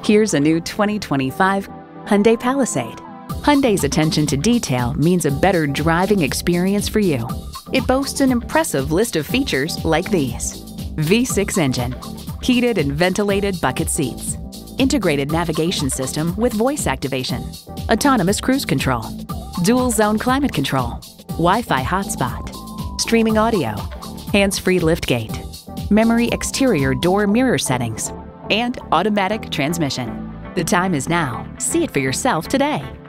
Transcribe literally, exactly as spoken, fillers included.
Here's a new twenty twenty-five Hyundai Palisade. Hyundai's attention to detail means a better driving experience for you. It boasts an impressive list of features like these: V six engine, heated and ventilated bucket seats, integrated navigation system with voice activation, autonomous cruise control, dual zone climate control, Wi-Fi hotspot, streaming audio, hands-free liftgate, memory exterior door mirror settings, and automatic transmission. The time is now. See it for yourself today.